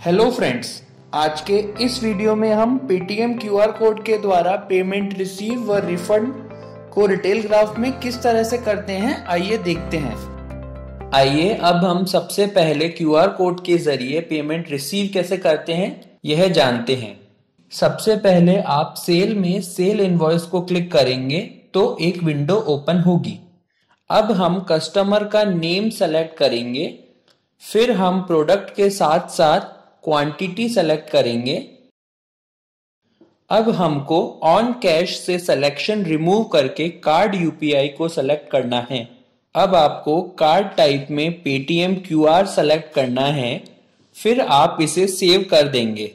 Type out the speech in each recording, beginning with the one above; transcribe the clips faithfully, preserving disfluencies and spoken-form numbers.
Hello friends, आज के इस वीडियो में हम पेटीएम क्यूआर कोड के द्वारा पेमेंट रिसीव व रिफंड को रिटेल ग्राफ में किस तरह से करते हैं, आइए देखते हैं। आइए अब हम सबसे पहले क्यूआर कोड के जरिए पेमेंट रिसीव कैसे करते हैं यह जानते हैं। सबसे पहले आप सेल में सेल इनवॉइस को क्लिक करेंगे तो एक विंडो ओपन होगी। अब हम कस्टमर का नेम सेलेक्ट करेंगे, फिर हम प्रोडक्ट के साथ साथ क्वांटिटी सेलेक्ट करेंगे। अब हमको ऑन कैश से सिलेक्शन रिमूव करके कार्ड यूपीआई को सेलेक्ट करना है। अब आपको कार्ड टाइप में पेटीएम क्यूआर सेलेक्ट करना है, फिर आप इसे सेव कर देंगे।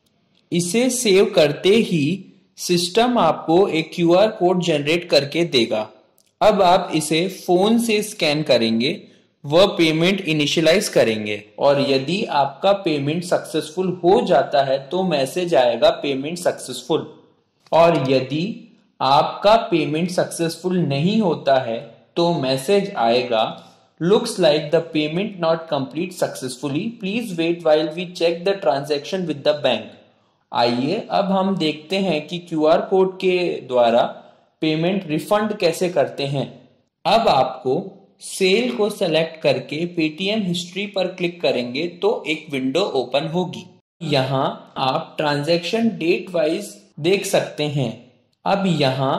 इसे सेव करते ही सिस्टम आपको एक क्यूआर कोड जनरेट करके देगा। अब आप इसे फोन से स्कैन करेंगे वह पेमेंट इनिशियलाइज करेंगे और यदि आपका पेमेंट सक्सेसफुल हो जाता है तो मैसेज आएगा पेमेंट सक्सेसफुल, और यदि आपका पेमेंट सक्सेसफुल नहीं होता है तो मैसेज आएगा looks like the payment not complete successfully, please wait while we check the transaction with the bank. आइए अब हम देखते हैं कि क्यूआर कोड के द्वारा पेमेंट रिफंड कैसे करते हैं। अब आपको सेल को सेलेक्ट करके पेटीएम हिस्ट्री पर क्लिक करेंगे तो एक विंडो ओपन होगी। यहाँ आप ट्रांजैक्शन डेट वाइज देख सकते हैं। अब यहाँ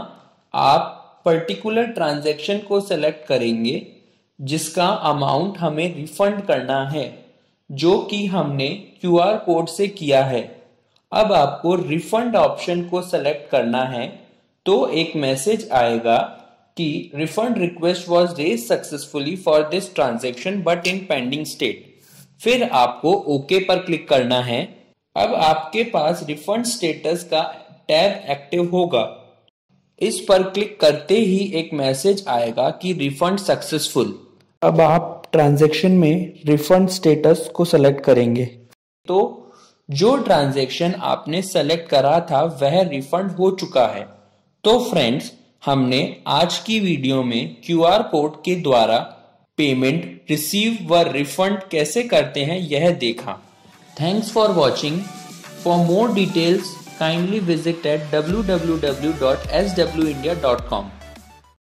आप पर्टिकुलर ट्रांजैक्शन को सेलेक्ट करेंगे जिसका अमाउंट हमें रिफंड करना है, जो कि हमने क्यूआर कोड से किया है। अब आपको रिफंड ऑप्शन को सेलेक्ट करना है तो एक मैसेज आएगा कि refund request was raise successfully for this transaction but in pending state. फिर आपको ओके पर क्लिक करना है। अब आपके पास रिफंड स्टेटस का टैब एक्टिव होगा। इस पर क्लिक करते ही एक मैसेज आएगा कि रिफंड सक्सेसफुल। अब आप ट्रांजैक्शन में रिफंड स्टेटस को सेलेक्ट करेंगे तो जो ट्रांजैक्शन आपने सेलेक्ट करा था वह रिफंड हो चुका है। तो फ्रेंड्स, हमने आज की वीडियो में क्यूआर कोड के द्वारा पेमेंट रिसीव व रिफंड कैसे करते हैं यह देखा। Thanks for watching. For more details kindly visit at W W W dot S W India dot com.